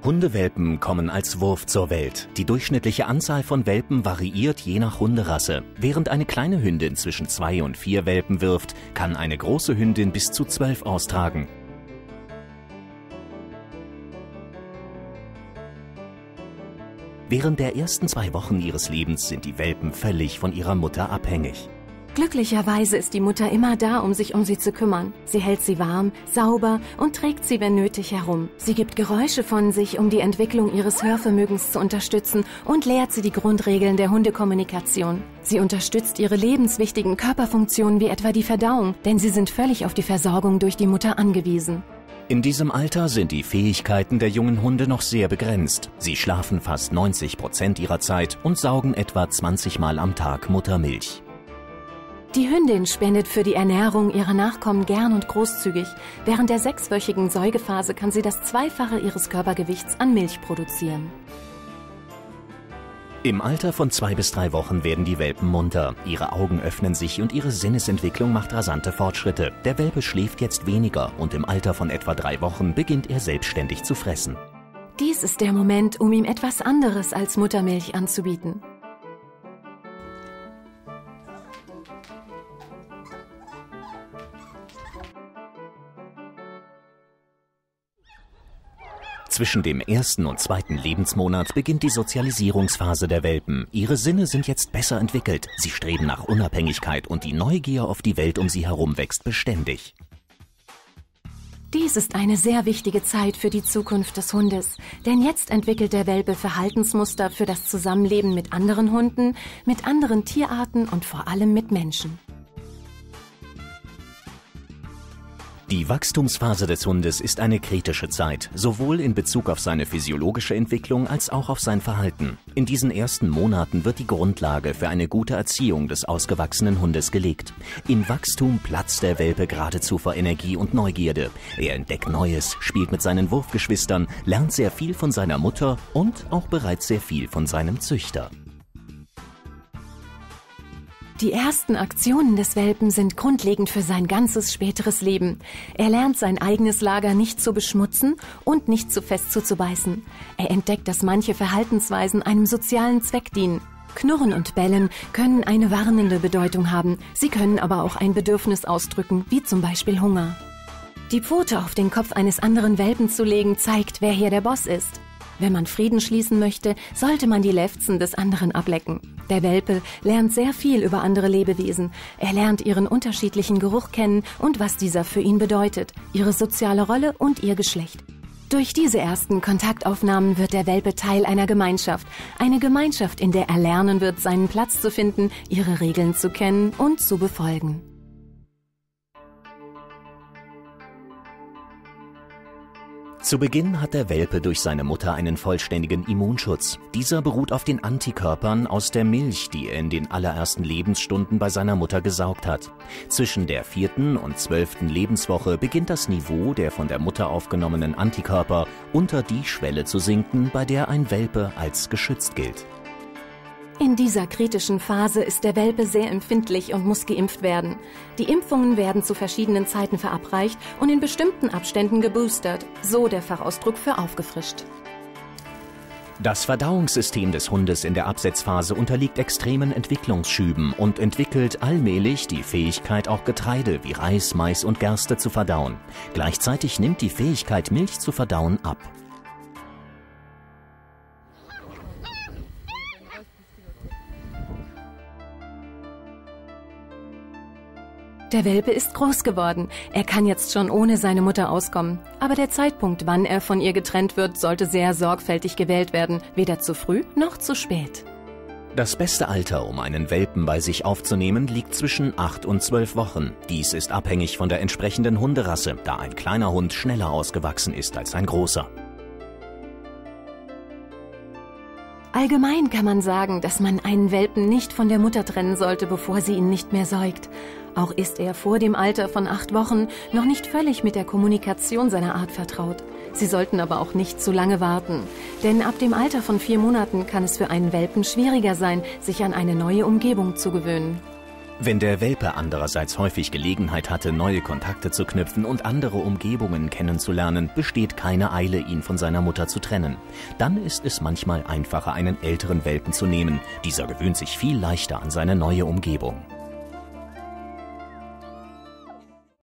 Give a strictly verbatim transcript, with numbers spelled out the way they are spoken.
Hundewelpen kommen als Wurf zur Welt. Die durchschnittliche Anzahl von Welpen variiert je nach Hunderasse. Während eine kleine Hündin zwischen zwei und vier Welpen wirft, kann eine große Hündin bis zu zwölf austragen. Während der ersten zwei Wochen ihres Lebens sind die Welpen völlig von ihrer Mutter abhängig. Glücklicherweise ist die Mutter immer da, um sich um sie zu kümmern. Sie hält sie warm, sauber und trägt sie, wenn nötig, herum. Sie gibt Geräusche von sich, um die Entwicklung ihres Hörvermögens zu unterstützen, und lehrt sie die Grundregeln der Hundekommunikation. Sie unterstützt ihre lebenswichtigen Körperfunktionen wie etwa die Verdauung, denn sie sind völlig auf die Versorgung durch die Mutter angewiesen. In diesem Alter sind die Fähigkeiten der jungen Hunde noch sehr begrenzt. Sie schlafen fast neunzig Prozent ihrer Zeit und saugen etwa zwanzig Mal am Tag Muttermilch. Die Hündin spendet für die Ernährung ihrer Nachkommen gern und großzügig. Während der sechswöchigen Säugephase kann sie das Zweifache ihres Körpergewichts an Milch produzieren. Im Alter von zwei bis drei Wochen werden die Welpen munter. Ihre Augen öffnen sich und ihre Sinnesentwicklung macht rasante Fortschritte. Der Welpe schläft jetzt weniger und im Alter von etwa drei Wochen beginnt er selbstständig zu fressen. Dies ist der Moment, um ihm etwas anderes als Muttermilch anzubieten. Zwischen dem ersten und zweiten Lebensmonat beginnt die Sozialisierungsphase der Welpen. Ihre Sinne sind jetzt besser entwickelt. Sie streben nach Unabhängigkeit und die Neugier auf die Welt um sie herum wächst beständig. Dies ist eine sehr wichtige Zeit für die Zukunft des Hundes, denn jetzt entwickelt der Welpe Verhaltensmuster für das Zusammenleben mit anderen Hunden, mit anderen Tierarten und vor allem mit Menschen. Die Wachstumsphase des Hundes ist eine kritische Zeit, sowohl in Bezug auf seine physiologische Entwicklung als auch auf sein Verhalten. In diesen ersten Monaten wird die Grundlage für eine gute Erziehung des ausgewachsenen Hundes gelegt. Im Wachstum platzt der Welpe geradezu vor Energie und Neugierde. Er entdeckt Neues, spielt mit seinen Wurfgeschwistern, lernt sehr viel von seiner Mutter und auch bereits sehr viel von seinem Züchter. Die ersten Aktionen des Welpen sind grundlegend für sein ganzes späteres Leben. Er lernt, sein eigenes Lager nicht zu beschmutzen und nicht zu fest zuzubeißen. Er entdeckt, dass manche Verhaltensweisen einem sozialen Zweck dienen. Knurren und Bellen können eine warnende Bedeutung haben. Sie können aber auch ein Bedürfnis ausdrücken, wie zum Beispiel Hunger. Die Pfote auf den Kopf eines anderen Welpen zu legen, zeigt, wer hier der Boss ist. Wenn man Frieden schließen möchte, sollte man die Lefzen des anderen ablecken. Der Welpe lernt sehr viel über andere Lebewesen. Er lernt ihren unterschiedlichen Geruch kennen und was dieser für ihn bedeutet, ihre soziale Rolle und ihr Geschlecht. Durch diese ersten Kontaktaufnahmen wird der Welpe Teil einer Gemeinschaft. Eine Gemeinschaft, in der er lernen wird, seinen Platz zu finden, ihre Regeln zu kennen und zu befolgen. Zu Beginn hat der Welpe durch seine Mutter einen vollständigen Immunschutz. Dieser beruht auf den Antikörpern aus der Milch, die er in den allerersten Lebensstunden bei seiner Mutter gesaugt hat. Zwischen der vierten und zwölften Lebenswoche beginnt das Niveau der von der Mutter aufgenommenen Antikörper unter die Schwelle zu sinken, bei der ein Welpe als geschützt gilt. In dieser kritischen Phase ist der Welpe sehr empfindlich und muss geimpft werden. Die Impfungen werden zu verschiedenen Zeiten verabreicht und in bestimmten Abständen geboostert, so der Fachausdruck für aufgefrischt. Das Verdauungssystem des Hundes in der Absetzphase unterliegt extremen Entwicklungsschüben und entwickelt allmählich die Fähigkeit, auch Getreide wie Reis, Mais und Gerste zu verdauen. Gleichzeitig nimmt die Fähigkeit, Milch zu verdauen, ab. Der Welpe ist groß geworden. Er kann jetzt schon ohne seine Mutter auskommen. Aber der Zeitpunkt, wann er von ihr getrennt wird, sollte sehr sorgfältig gewählt werden. Weder zu früh noch zu spät. Das beste Alter, um einen Welpen bei sich aufzunehmen, liegt zwischen acht und zwölf Wochen. Dies ist abhängig von der entsprechenden Hunderasse, da ein kleiner Hund schneller ausgewachsen ist als ein großer. Allgemein kann man sagen, dass man einen Welpen nicht von der Mutter trennen sollte, bevor sie ihn nicht mehr säugt. Auch ist er vor dem Alter von acht Wochen noch nicht völlig mit der Kommunikation seiner Art vertraut. Sie sollten aber auch nicht zu lange warten, denn ab dem Alter von vier Monaten kann es für einen Welpen schwieriger sein, sich an eine neue Umgebung zu gewöhnen. Wenn der Welpe andererseits häufig Gelegenheit hatte, neue Kontakte zu knüpfen und andere Umgebungen kennenzulernen, besteht keine Eile, ihn von seiner Mutter zu trennen. Dann ist es manchmal einfacher, einen älteren Welpen zu nehmen. Dieser gewöhnt sich viel leichter an seine neue Umgebung.